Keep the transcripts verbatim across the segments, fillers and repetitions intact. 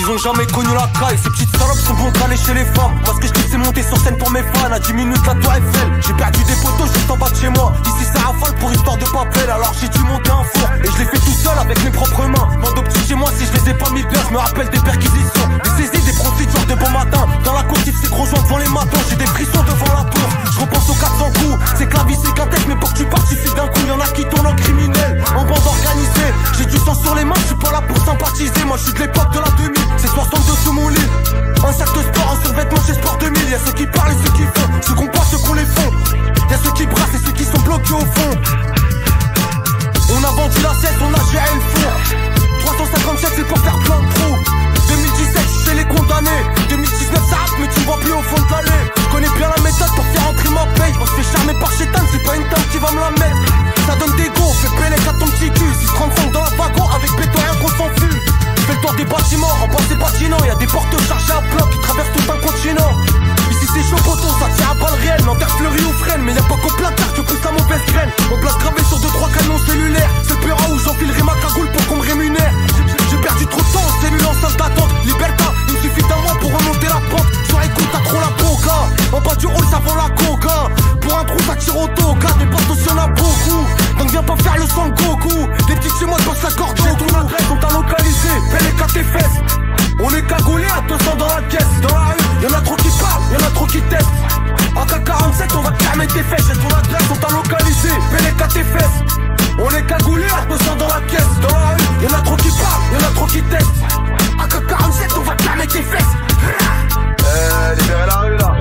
ils ont jamais connu la caille. Ces petites salopes sont bons d'aller chez les femmes. Parce que je sais monter sur scène pour mes fans. À dix minutes la tour Eiffel. J'ai perdu des potos juste en bas de chez moi. Ici c'est rafale pour histoire de papel. Alors j'ai dû monter un four. Et je l'ai fait tout seul avec mes propres mains. Bande petits chez moi si je les ai pas mis bien. Je me rappelle des perquisitions, des saisies, des procédures de bon matin. Dans la cour c'est gros joints devant les matons. J'ai des frissons devant la tour. Je repense aux quatre cents coups. C'est que la vie c'est qu'un test. Mais pour que tu partes suffit d'un coup. Y'en a qui tournent en criminel, en bande organisée. J'ai du sang sur les mains, je suis pas là pour sympathiser. Moi je suis de l'époque de la deux mille. C'est soixante-deux sous mon lit. Un sac de sport, un survêtement chez Sport deux mille. Y'a ceux qui parlent et ceux qui font. Ceux qu'on passe, ceux qu'on les font. Y'a ceux qui brassent et ceux qui sont bloqués au fond. On a vendu la cesse, on a géré le fond. Trois cent cinquante-sept c'est pour faire plein de trous. deux mille dix-sept je suis chez les condamnés. deux mille dix-neuf ça rate mais tu me vois plus au fond de l'allée. Je connais bien la méthode pour faire entrer ma paye. On se fait charmer par chétan, c'est pas une table qui va me la mettre. Ça donne des go, fais pélec à ton petit cul. six trente-cinq dans la wagon avec béton rien qu'on s'en fume. Fais le tour des bâtiments, en bas c'est patinant. Y'a des portes chargées à bloc qui traversent tout un continent. Ici c'est chaud poteau, ça tire à balles réelles. Nanterre fleurie ou freine, mais y'a pas qu'au placard que pousse la mauvaise graine. On place gravé sur deux trois canons cellulaires. C'est le pera où j'enfilerai ma cagoule pour qu'on me rémunère. J'ai perdu trop de temps en cellule en salle d'attente. Libertin, il me suffit d'un mois pour remonter la pente. Sur écoute t'as trop la coca. En bas du hall ça vend la coca. Pour un trou ça tire au toga. Des postes y'en a beaucoup. Donc viens pas faire le sang Goku. Les petites chez moi passent la corde. Ton adresse on t'a localisé. Fais les quatre tes fesses. On est cagoulé à deux cents dans la caisse. Dans la rue, y'en a trop qui parlent, y'en a trop qui testent. A K quarante-sept on va te calmer tes fesses. J'ai ton adresse on t'a localisé. Fais les quatre tes fesses. On est cagoulé à deux cents dans la caisse. Dans la rue, y'en a trop qui parlent, y'en a trop qui testent. A K quarante-sept on va te calmer tes fesses. Euh, libérez la rue là.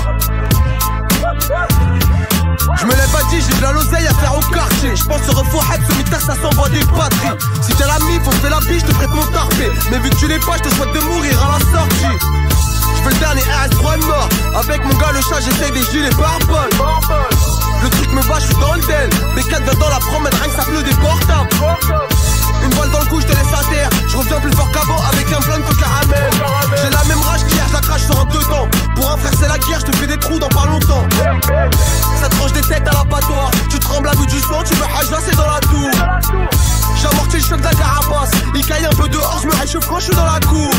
Je me lève à dix, j'ai de la l'oseille à faire au quartier. Je pense au refouhat, ce mitard ça s'envoie des batteries. Si t'es l'ami, faut faire la biche, je te prête mon tarpé. Mais vu que tu l'es pas, je te souhaite de mourir à la sortie. Je fais le dernier R S trois mort. Avec mon gars le chat, j'essaye des gilets barbol. Le truc me bat, je suis dans le del. B quatre va dans la promène, rien que ça pleut des portables. Une balle dans le cou, je te laisse à terre. Je reviens plus fort qu'avant avec un blanc de caramel. J'ai la même rage qu'hier, je la crache sur un deux temps. Pour un frère c'est la guerre, je te fais des trous dans pas longtemps. Ça tranche des têtes à l'abattoir. Tu trembles à vue du sang, tu veux hajla, c'est dans la tour. J'amortis le choc de la carapace. Il caille un peu dehors, je me réchauffe quand je suis dans la cour.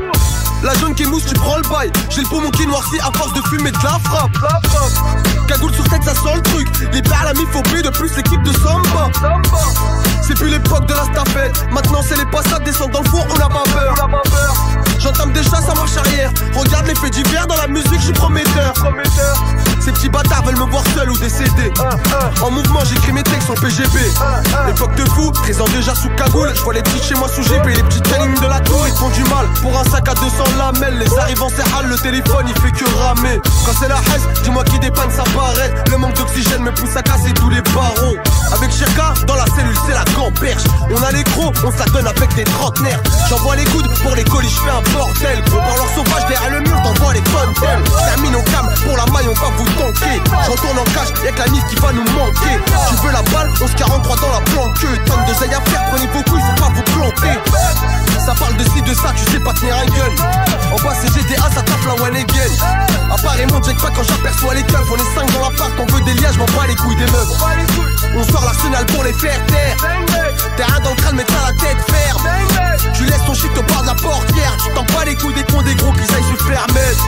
La jaune qui mousse, tu prends le bail. J'ai le poumon qui noircit à force de fumer de la frappe. Cagoule sur tête, ça sent le truc. Les pères la mi-phobie, de plus l'équipe de Samba. C'est plus l'époque de la stafette. Maintenant c'est les passades, descendent dans le four, on n'a pas peur. J'entame déjà, ça marche arrière. Regarde les faits divers dans la musique, je suis prometteur. Ces petits bâtards veulent me voir seul ou décédé. En mouvement, j'écris mes textes en P G B. L'époque de fou, treize ans déjà sous cagoule. Je vois les petits chez moi sous G P, les petites canines de la tour, ils font du mal. Pour un sac à deux cents lamelles, les arrivants serrales, le téléphone il fait que ramer. Quand c'est la haine, dis-moi qui dépanne, ça paraît. Le manque d'oxygène me pousse à casser tous les barreaux. Avec Cherka, dans la cellule, c'est la gamberge. On a les crocs, on se la donne avec des trentenaires. J'envoie les coudes pour les colis, je fais un bordel. Gros parleur sauvage derrière le mur, t'envoies les tonnes d'ailes. Termine au cam, pour la maille, on va vous tanker. Je retourne en cash, y'a que la mif qui va nous manquer. Tu veux la balle, onze quarante-trois dans la planque. Tonne de zaï à faire, prenez vos couilles, faut pas vous planter. Ça parle de ci, de ça, tu sais pas tenir un gun. En bas c'est G T A, ça tape la one again. À part et mon jackpot quand j'aperçois les keufs. On est cinq dans l'appart, on veut des liages, m'en bats les couilles des meufs. On sort l'arsenal pour les faire taire. T'es un dans le crâne, mais t'as la tête ferme. Tu laisses ton shit au bord de la portière. Tu t'en bats les couilles des cons, des gros qui aillent se faire mettre.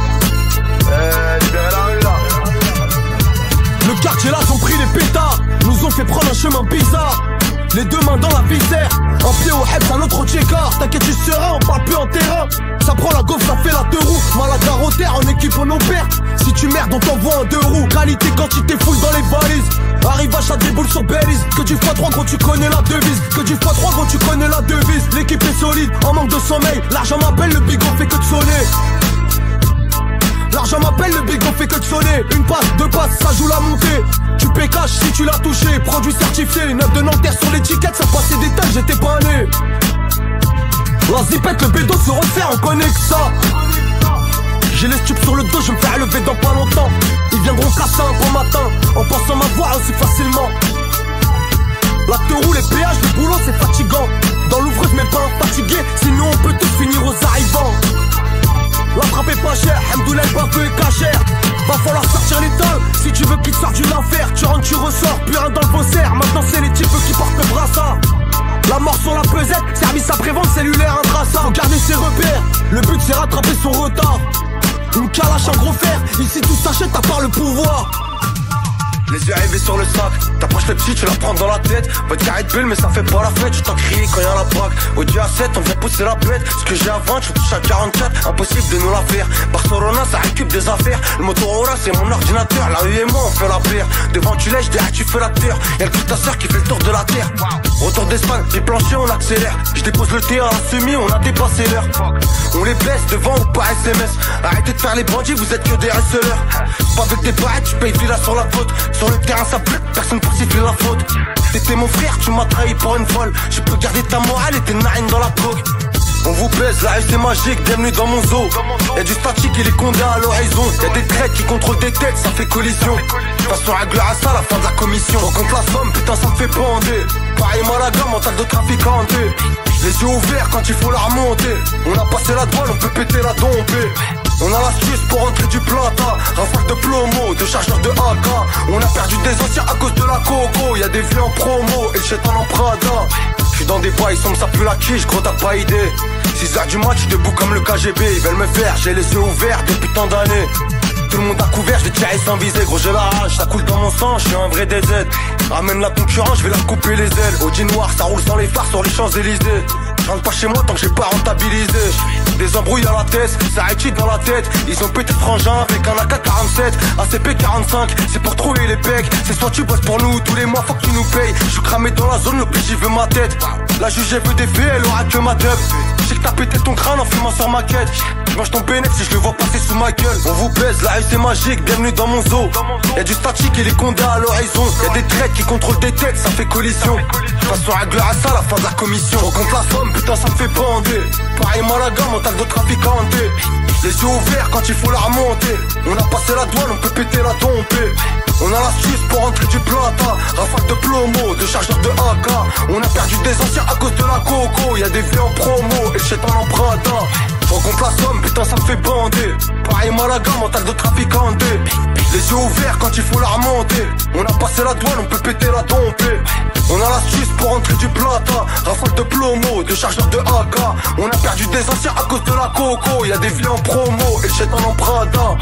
Euh, libérez la rue là. Le quartier là sont pris les pétards. Nous ont fait prendre un chemin bizarre. Les deux mains dans la viscère. Un pied au head, un autre au checker. T'inquiète tu seras, on parle plus en terrain. Ça prend la gaufre, ça fait la deux roues. Malade à terre, en équipe on opère. Si tu merdes on t'envoie un deux roues. Qualité, quantité, full dans les valises. Arrivage à des boules sur Belize. Que du fois trois gros tu connais la devise. Que du fois trois gros tu connais la devise. L'équipe est solide, en manque de sommeil. L'argent m'appelle, le bigot fait que de sonner. L'argent m'appelle, le bigot fait que de sonner. Une passe, deux passes, ça joue la montée. Tu paies cash si tu l'as touché. Produit certifié, neuf de Nanterre sur l'étiquette. Ça passait des têtes, j'étais pas né. La zipette, le bédo se resserre, on connaît que ça. J'ai les stupes sur le dos, je me fais lever dans pas longtemps. Ils viendront casser un bon matin en pensant m'avoir aussi facilement. La te roue, les péages, le boulot c'est fatigant. Dans l'ouvreuse mais pas un fatigué. Sinon on peut tous finir aux arrivants. La frappe est pas chère, Hamdoullah le bafeu est cachère. Va falloir sortir les tolls, si tu veux qu'il te sorte du l'enfer. Tu rentres, tu ressors, plus rien dans le faussaire. Maintenant c'est les types qui portent le brassard. La mort sur la pesette, service après-vente cellulaire intraçable. Faut garder ses repères, le but c'est rattraper son retard. Une calache en gros fer, ici tout s'achète à part le pouvoir. Les yeux rivés sur le sac, t'approches le petit, tu la prends dans la tête. Votre carré de bulle mais ça fait pas la fête. Je t'en crie quand y'a la braque. Au Dieu à sept, on vient pousser la bête. Ce que j'ai à vingt, je touche à quarante-quatre. Impossible de nous la faire. Barcelona, ça récup des affaires. Le Motorola, c'est mon ordinateur. La rue et moi, on fait la paire. Devant tu lèches, derrière tu fais la terre. Y'a le cul de ta soeur qui fait le tour de la terre. Retour d'Espagne, j'ai planché, on accélère. Je dépose le thé à la semi, on a dépassé l'heure. On les blesse devant ou par S M S. Arrêtez de faire les bandits, vous êtes que des harceleurs. Pas avec des pareils, tu payes villa sur la faute. Sur le terrain ça pleut, personne pour siffler la faute. T'étais mon frère, tu m'as trahi pour une folle. Je peux garder ta morale et tes narines dans la coque. On vous baise, la rue c'est magique, bienvenue dans mon zoo. Y'a du statique et les condés à l'horizon. Y'a des traits qui contrôlent des têtes, ça fait collision. De toute façon réglera à ça à la fin de la commission. On compte la somme, putain ça me fait bander. Pareil Malaga, mental de trafiquanté. Les yeux ouverts quand il faut la remonter. On a passé la douane, on peut péter la dompée. On a l'astuce pour rentrer du plata. Rafale de plomo, de chargeurs de A K. On a perdu des anciens à cause de la coco. Y'a des vieux en promo et le chétan en Prada. J'suis dans des bails, sommes ça pue la quiche, gros t'as pas idée. six heures du match, j'suis debout comme le K G B. Ils veulent me faire, j'ai les yeux ouverts depuis tant d'années. Tout le monde a couvert, je vais tirer sans viser. Gros j'ai la rage, ça coule dans mon sang, je suis un vrai D Z. Ramène la concurrence, je vais leur couper les ailes. Audi noir, ça roule sans les phares sur les Champs-Élysées. Je rentre pas chez moi tant que j'ai pas rentabilisé. Des embrouilles à la tête, ça rétite dans la tête. Ils ont pété frangin avec un A K quarante-sept, A C P quarante-cinq, c'est pour trouver les pecs. C'est soit tu bosses pour nous, tous les mois faut que tu nous payes. Je suis cramé dans la zone, le P J veut ma tête. La juge elle veut des faits, elle aura que ma dub. Je sais que t'as pété ton crâne en fumant sur ma quête. Je mange ton bénéfice si je le vois passer sous ma gueule. On vous baise, la rue c'est magique, bienvenue dans mon zoo. Y'a du statique et les condés à l'horizon. Y'a des traits qui contrôlent des têtes, ça fait collision. De toute façon réglera ça à la fin de la commission. On compte la somme, putain ça me fait bander. Pareil Malaga, mental de trafiquanté. Les yeux ouverts quand il faut la remonter. On a passé la douane, on peut péter la dompée. On a l'astuce pour rentrer du plata. Rafale de plomo, de chargeurs de A K. On a perdu des anciens à cause de la coco. Y'a des vieux en promo et le chétan en Prada. On compte la somme, putain ça me fait bander. Pareil Malaga, mental de trafiquanté. Les yeux ouverts quand il faut la remonter. On a passé la douane, on peut péter la dompée. On a l'astuce pour rentrer du plata. Rafale de plomo, de chargeurs de A K. On a perdu des anciens à cause de la coco. Y'a des vieux en promo et le chétan en Prada.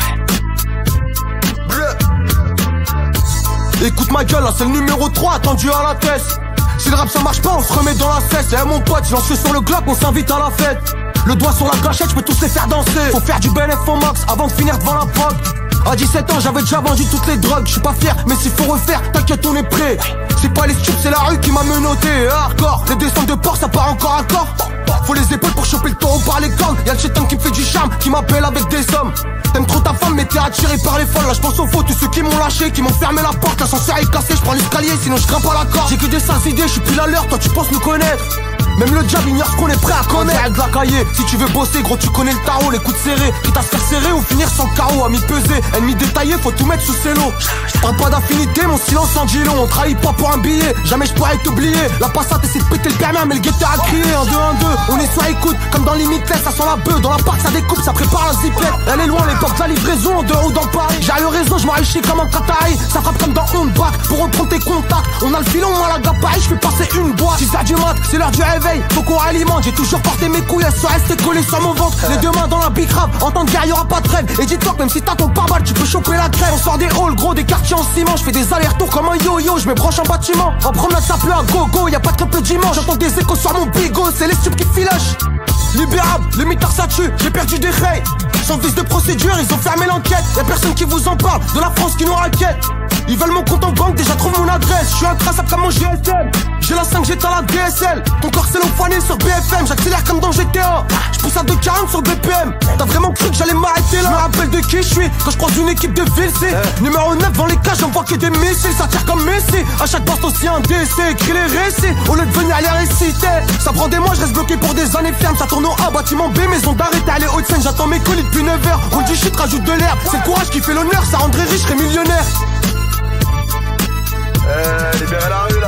Écoute ma gueule, là c'est le numéro trois attendu à la tête. Si le rap ça marche pas, on se remet dans la cesse. Et mon pote, je lance sur le globe, on s'invite à la fête. Le doigt sur la gâchette, je peux tous les faire danser. Faut faire du bénéf au max avant de finir devant la prod. À dix-sept ans, j'avais déjà vendu toutes les drogues. Je suis pas fier, mais s'il faut refaire, t'inquiète, on est prêt. C'est pas les stupes, c'est la rue qui m'a menotté. Hardcore, les descentes de port, ça part encore à corps. Faut les épaules pour choper le taureau par les cornes. Y'a le chétan qui me fait du charme, qui m'appelle avec des sommes. T'aimes trop ta femme mais t'es attiré par les folles. Là je pense aux faux, tous ceux qui m'ont lâché, qui m'ont fermé la porte. L'ascenseur est cassé, je prends l'escalier, sinon je grimpe à la corde. J'ai que des sales idées, je suis plus la leur, toi tu penses me connaître. Même le diable ignore ce qu'on est prêt à connaître. De la cahier, si tu veux bosser gros tu connais le tarot. Les coups de serré, quitte à se faire serrer ou finir sans carreau. Ami pesé, ennemi détaillé, faut tout mettre sous ses lots. Parle pas d'affinité, mon silence en dit long. On trahit pas pour un billet, jamais je pourrais t'oublier. La passate essaie de péter le permis mais le guetteur a crié. En deux un deux, on est sur écoute, comme dans Limitless, ça sent la bœuf. Dans la parc ça découpe, ça prépare la zipette. Elle est loin l'époque de la livraison, en dehors ou dans Paris. J'ai eu raison, je m'enrichis comme un Qatari. Ça frappe comme dans Honback, pour reprendre tes contacts. On a le filon, moi la gars Paris, je fais passer une boîte. six heures du mat, c'est l'heure du réveil, faut qu'on alimente. J'ai toujours porté mes couilles, elles sont restées collées sur mon ventre. Les deux mains dans la big rap, en temps de guerre y'aura pas de trêve. Et dis-toi que même si t'as ton pare-balles, tu peux choper la crève. On sort des halls, gros, des quartiers en ciment. Je fais des allers-retours comme un yo-yo, je me branche en bâtiment. En promenade ça pleut à go-go, y'a pas de crêpe le dimanche. J'entends des échos sur mon bigot, c'est les stupes qui filochent. Libérable, les mitards ça tue, j'ai perdu des rails. Sans vice de procédure, ils ont fermé l'enquête. Y'a personne qui vous en parle, de la France qui nous raquette. Ils veulent mon compte en banque, déjà trouve mon adresse. Je suis intraçable comme mon G S M. J'ai la cinq G dans la D S L. Ton corps c'est l'enfoiré sur B F M. J'accélère comme dans G T A. Je pousse à deux quarante sur B P M. T'as vraiment cru que j'allais m'arrêter là? Je me rappelle de qui je suis quand je croise une équipe de ville. C'est eh. Numéro neuf dans les cages, j'envoie que des missiles. Ça tire comme Messi. À chaque poste aussi un décès. Écris les récits au lieu de venir les réciter. Ça prend des mois, je reste bloqué pour des années fermes. Ça tourne au A, bâtiment B, maison d'arrêt. T'es allé Haute-Seine, j'attends mes colis depuis neuf heures. Roule du shit, rajoute de l'herbe. C'est le courage qui fait l'honneur. Ça rendrait riche, serait millionnaire. Euh, libérez la rue.